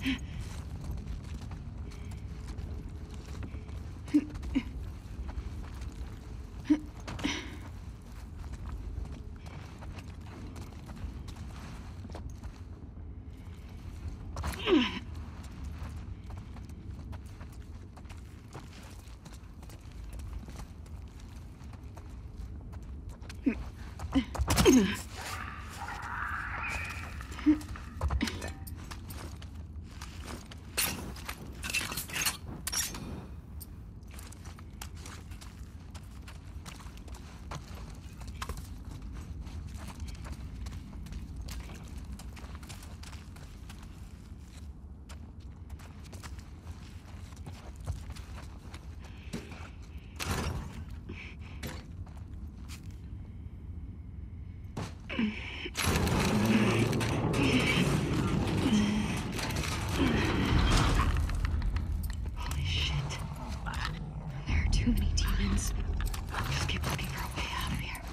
Holy shit. There are too many demons. Just keep looking for a way out of here.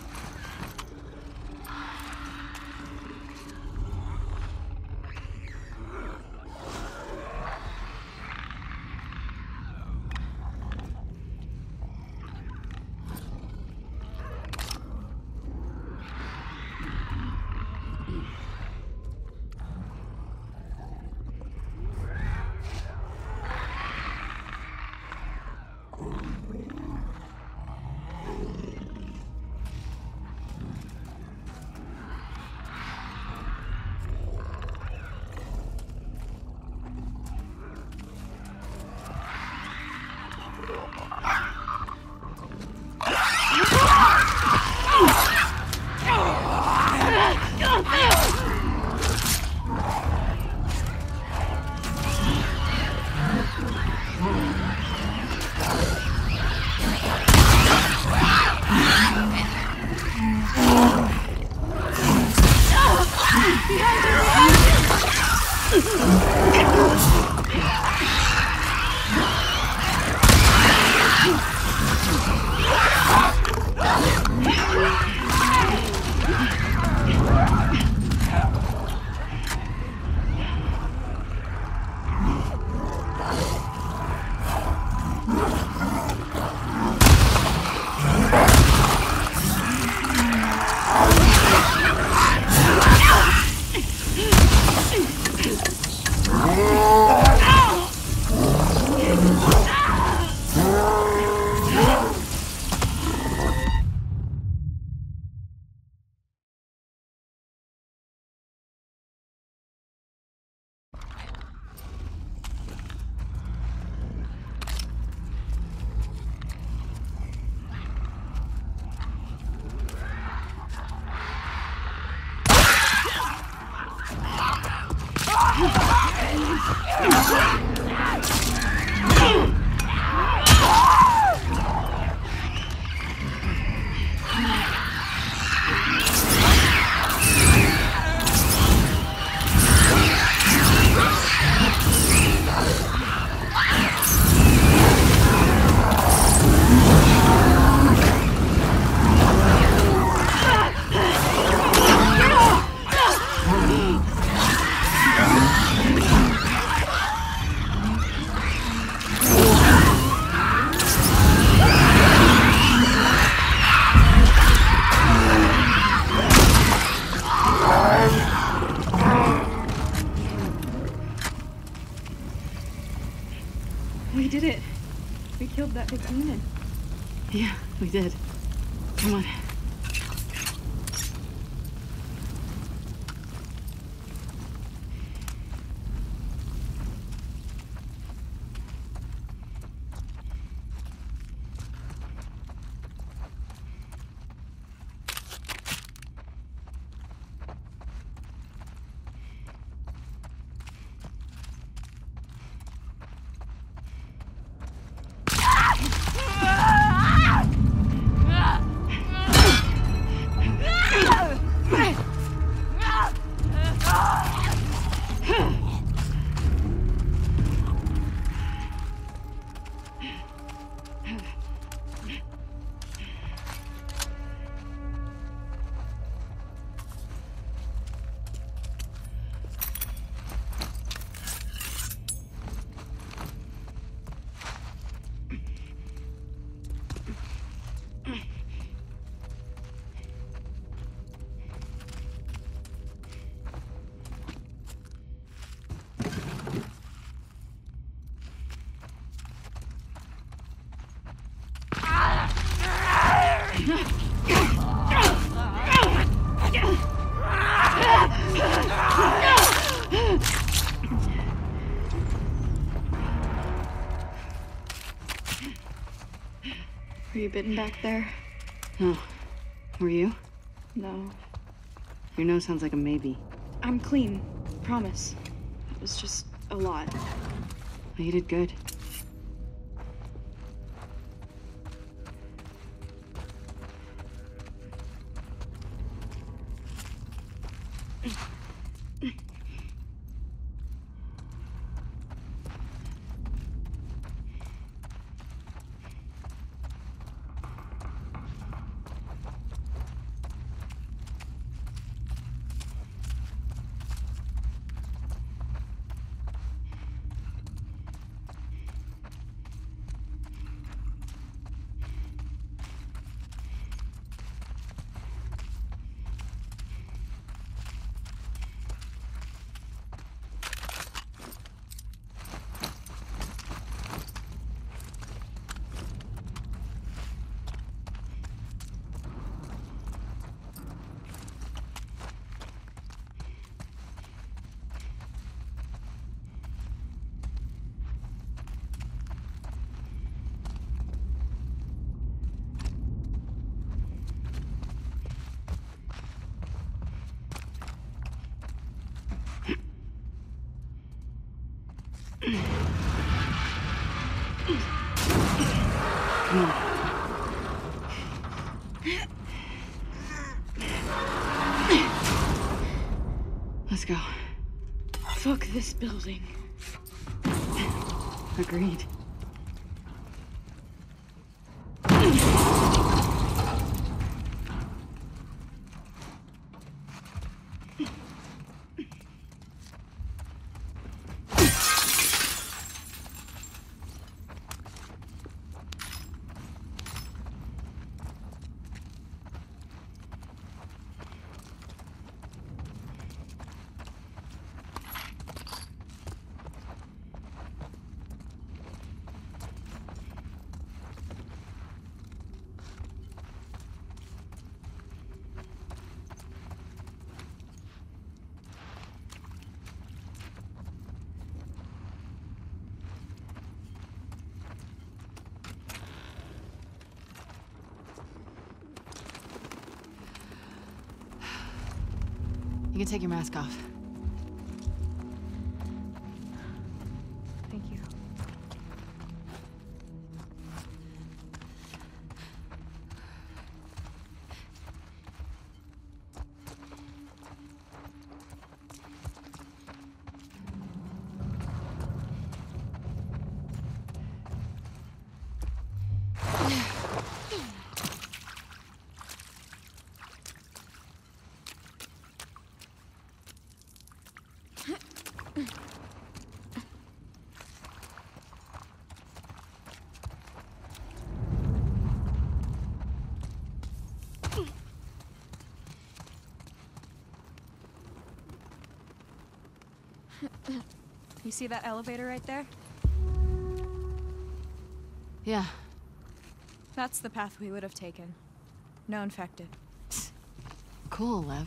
We did it. We killed that big demon. Yeah, we did. Come on. you bitten back there? No. Were you? No. Your nose sounds like a maybe. I'm clean. Promise. It was just a lot. Well, you did good. Come on. Let's go. Fuck this building. Agreed. You can take your mask off. Thank you. You see that elevator right there? Yeah. That's the path we would have taken. No infected. Cool, Lev.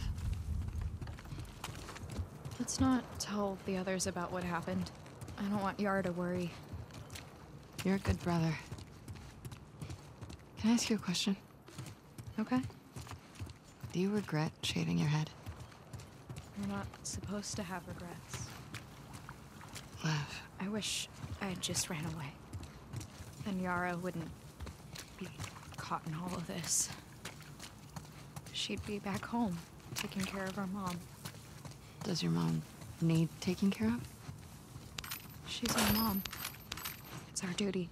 Let's not tell the others about what happened. I don't want Yara to worry. You're a good brother. Can I ask you a question? Okay? Do you regret shaving your head? We're not supposed to have regrets. Lev. I wish I had just ran away. Then Yara wouldn't be caught in all of this. She'd be back home, taking care of her mom. Does your mom need taking care of? She's our mom. It's our duty.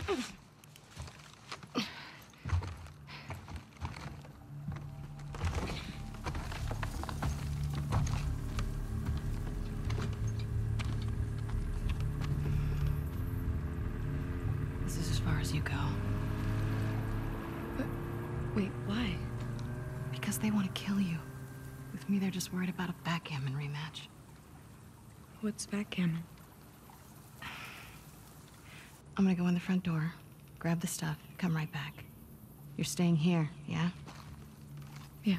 This is as far as you go. Wait, why? Because they want to kill you. With me, they're just worried about a backgammon rematch. What's backgammon? I'm gonna go in the front door, grab the stuff, come right back. You're staying here, yeah? Yeah.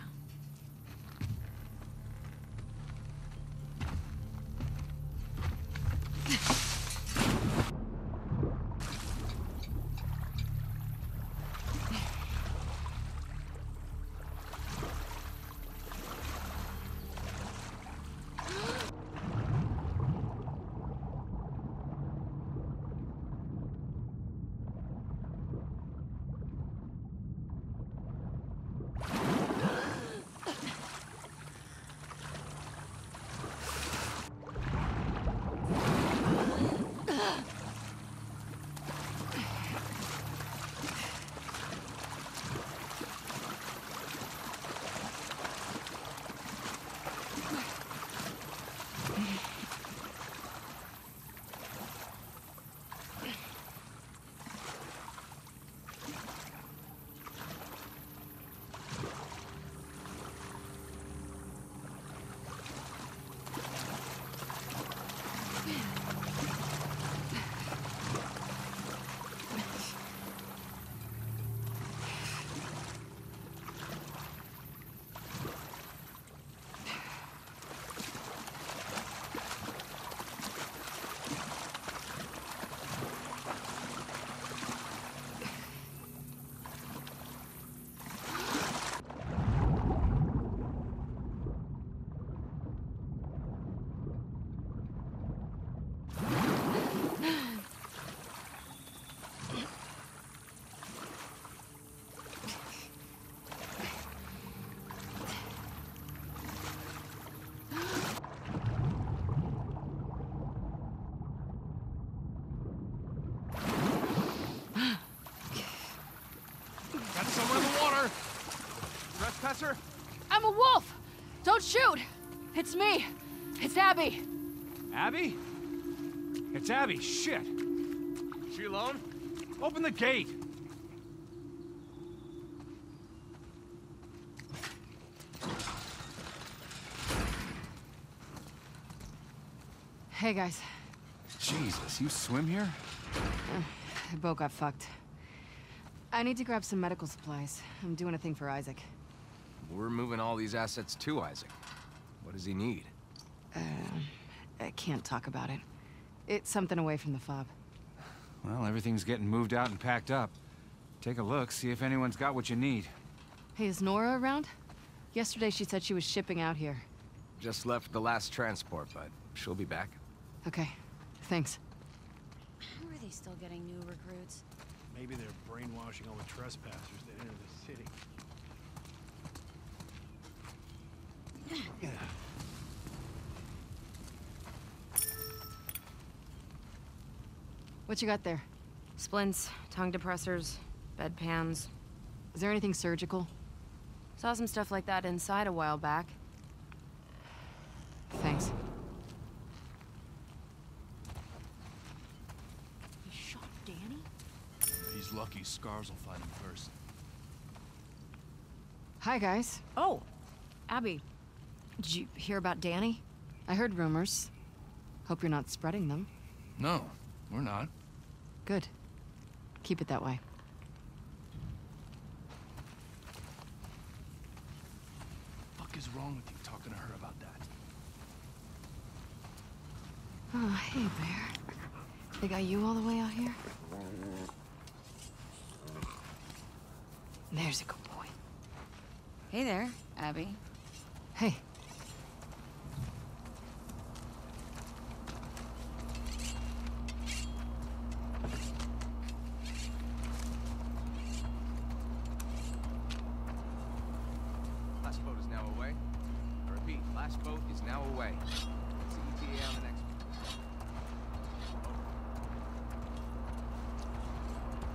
Trespasser? I'm a wolf! Don't shoot! It's me! It's Abby! Abby? It's Abby, shit! She alone? Open the gate! Hey guys, Jesus, you swim here? the boat got fucked. I need to grab some medical supplies. I'm doing a thing for Isaac. We're moving all these assets to Isaac. What does he need? I can't talk about it. It's something away from the fob. Well, everything's getting moved out and packed up. Take a look, see if anyone's got what you need. Hey, is Nora around? Yesterday she said she was shipping out here. Just left the last transport, but she'll be back. Okay, thanks. How are they still getting new recruits? Maybe they're brainwashing all the trespassers that enter the city. What you got there? Splints, tongue depressors, bedpans. Is there anything surgical? Saw some stuff like that inside a while back. Thanks. He shot Danny? He's lucky Scars will find him first. Hi, guys. Oh, Abby. Did you hear about Danny? I heard rumors. Hope you're not spreading them. No, we're not. Good. Keep it that way. What the fuck is wrong with you talking to her about that? Oh, hey, Bear. They got you all the way out here? There's a good boy. Hey there, Abby. Hey. Last boat is now away. I repeat, last boat is now away. It's the ETA on the next one.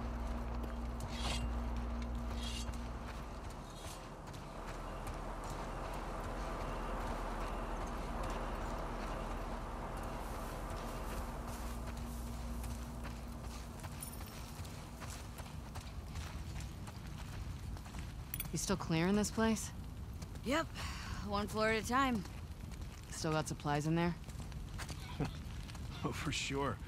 You still clearing this place? Yep, one floor at a time. Still got supplies in there? Oh, for sure.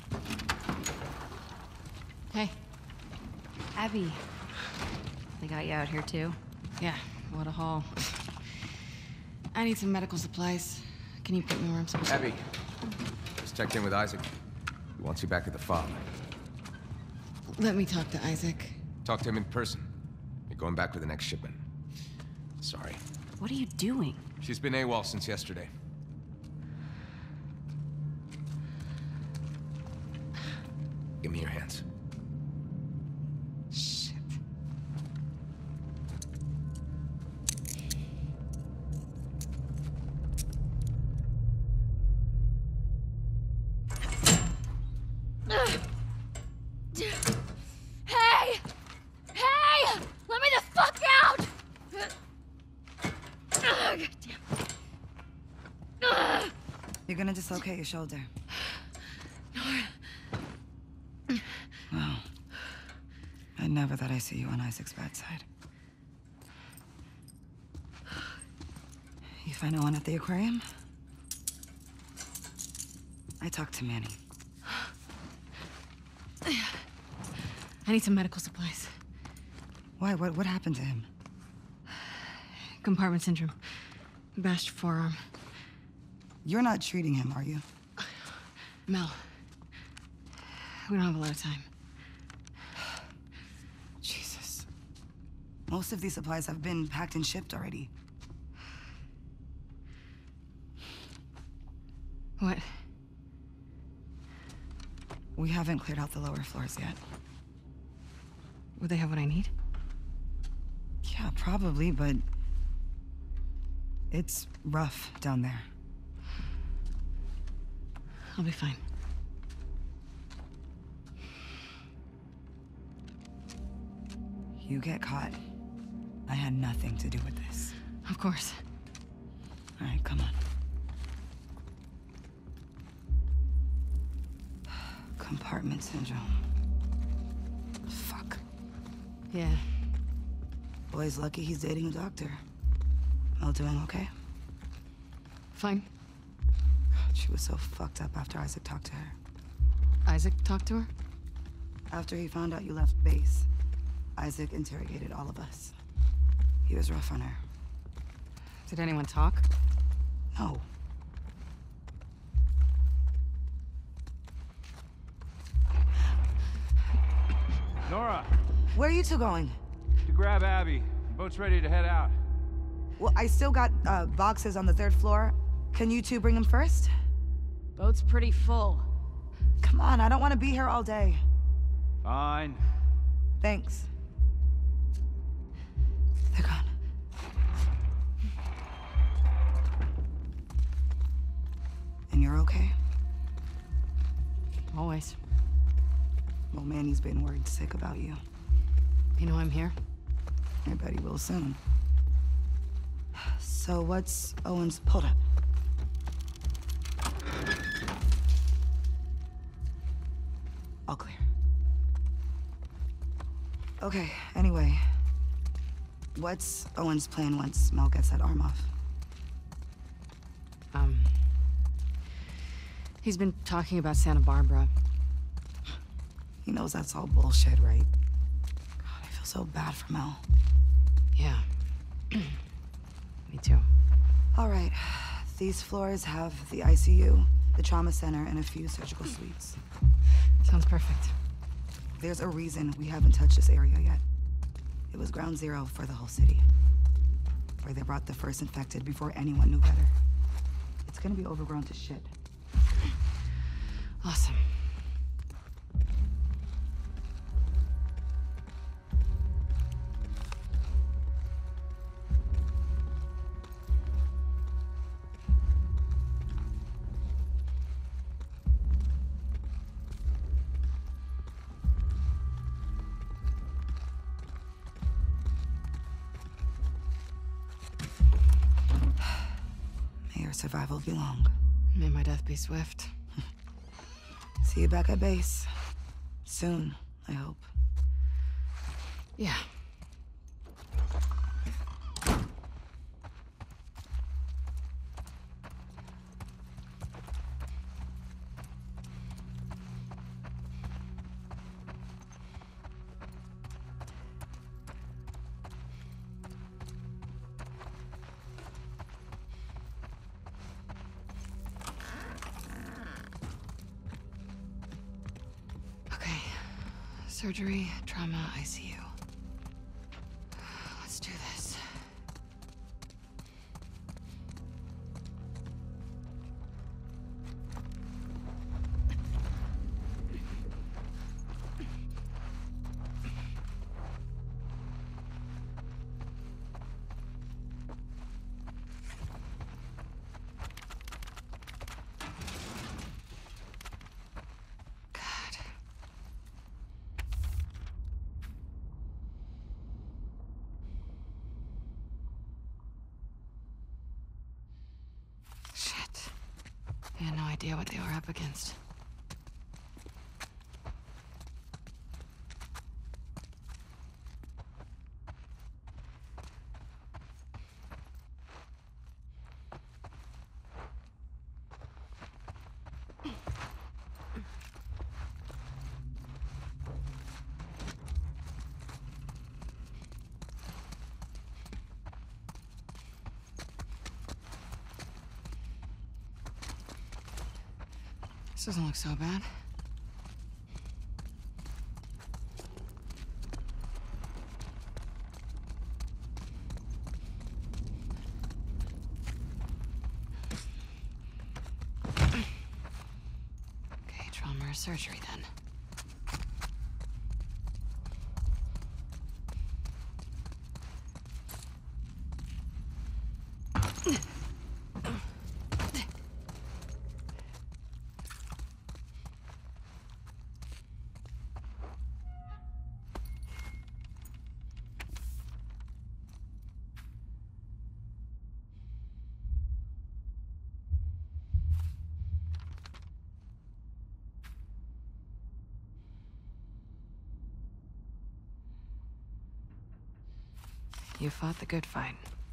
Hey. Abby. They got you out here too? Yeah, what a haul. I need some medical supplies. Can you put me where I'm supposed to? Abby, just checked in with Isaac. He wants you back at the farm. Let me talk to Isaac. Talk to him in person. You're going back with the next shipment. Sorry. What are you doing? She's been AWOL since yesterday. Give me your hands. Shit. Hey! Hey! Let me the fuck out! God damn. You're gonna dislocate your shoulder. Wow. I never thought I'd see you on Isaac's bad side. You find no one at the aquarium? I talked to Manny. I need some medical supplies. Why? What happened to him? Compartment syndrome. Bashed forearm. You're not treating him, are you? Mel. We don't have a lot of time. Jesus. Most of these supplies have been packed and shipped already. What? We haven't cleared out the lower floors yet. Would they have what I need? Yeah, probably, but... it's rough down there. I'll be fine. You get caught. I had nothing to do with this. Of course. All right, come on. Compartment syndrome. Fuck. Yeah. Boy's lucky he's dating a doctor. Mel doing okay? Fine. She was so fucked up after Isaac talked to her. Isaac talked to her? After he found out you left base, Isaac interrogated all of us. He was rough on her. Did anyone talk? No. Nora, Where are you two going? to grab Abby. Boat's ready to head out. Well, I still got boxes on the 3rd floor. Can you two bring them first? Boat's pretty full. Come on, I don't want to be here all day. Fine. Thanks. They're gone. And you're okay? Always. Well, Manny's been worried sick about you. You know I'm here? I bet he will soon. So what's Owen's... Hold up. All clear. Okay, anyway. What's Owen's plan once Mel gets that arm off? He's been talking about Santa Barbara. He knows that's all bullshit, right? God, I feel so bad for Mel. Yeah. Me too. All right. These floors have the ICU, the trauma center, and a few surgical suites. Sounds perfect. There's a reason we haven't touched this area yet. It was ground zero for the whole city. Where they brought the first infected before anyone knew better. It's gonna be overgrown to shit. Awesome. May your survival be long. May my death be swift. See you back at base. Soon, I hope. Yeah. Surgery, trauma, ICU. Let's do this. I had no idea what they were up against. This doesn't look so bad. Okay, trauma or surgery then. You fought the good fight.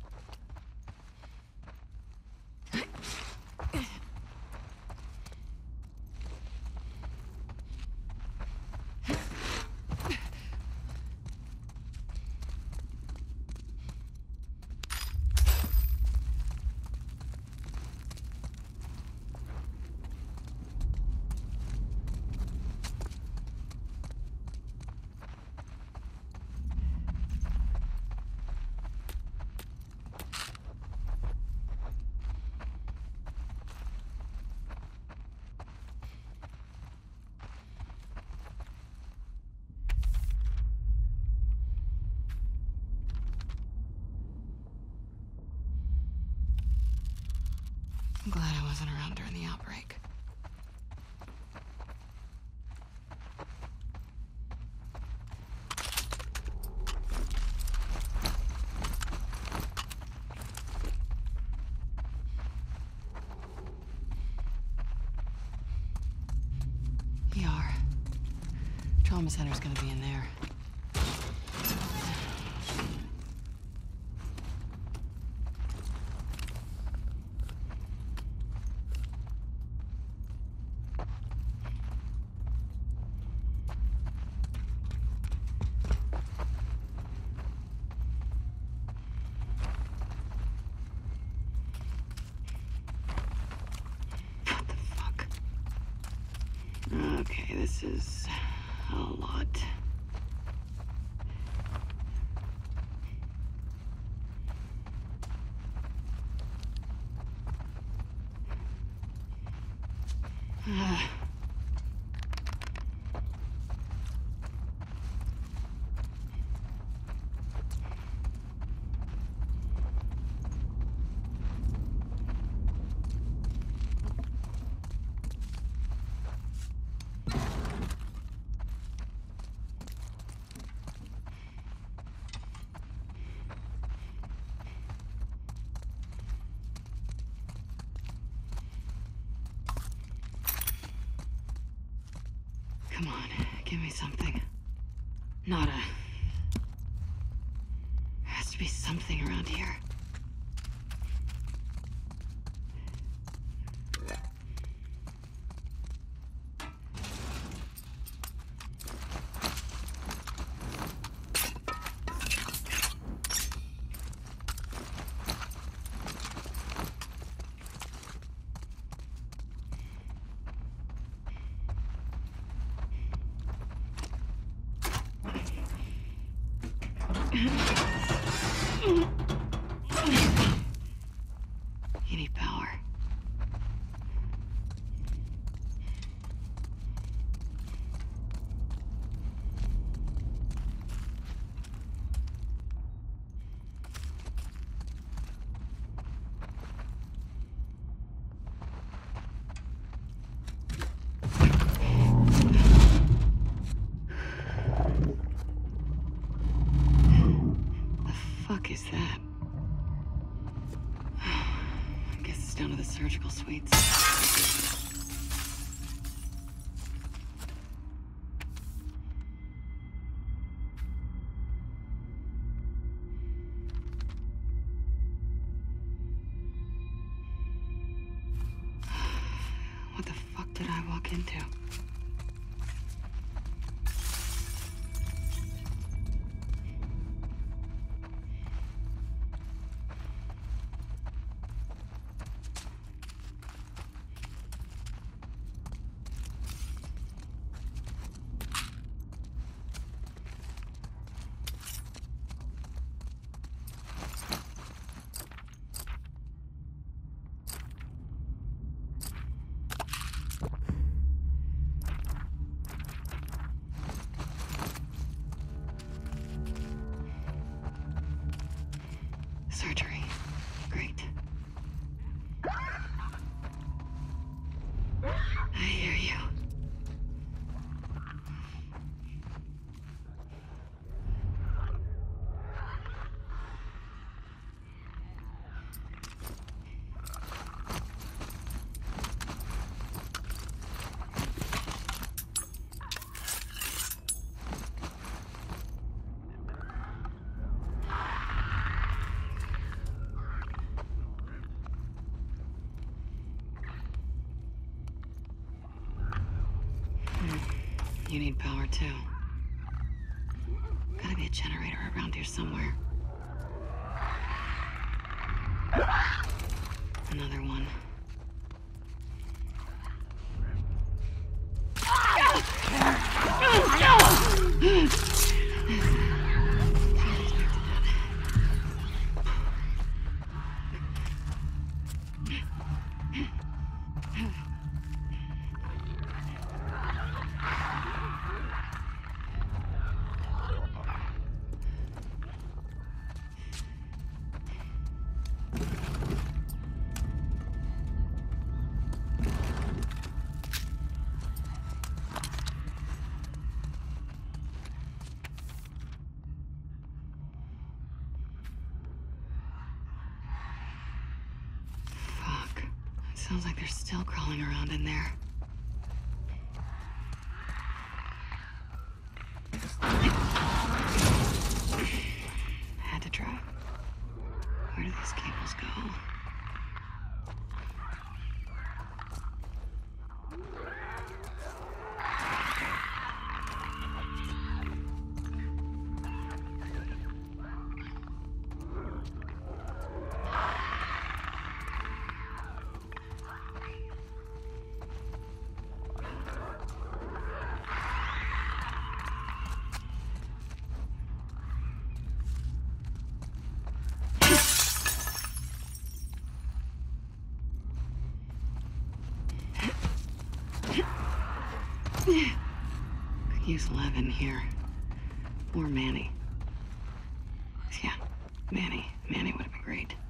I'm glad I wasn't around during the outbreak. ER. Trauma center's gonna be in there. Okay, this is a lot. Come on, give me something. Nada. There has to be something around here. You need power. Fuck is that? I guess it's down to the surgical suites. What the fuck did I walk into? Surgery. Great. I hear you. You need power too. Gotta be a generator around here somewhere. Another one. Sounds like they're still crawling around in there. Had to try. Where do these cables go? Could use Levin here. Or Manny. Yeah, Manny. Manny would have been great.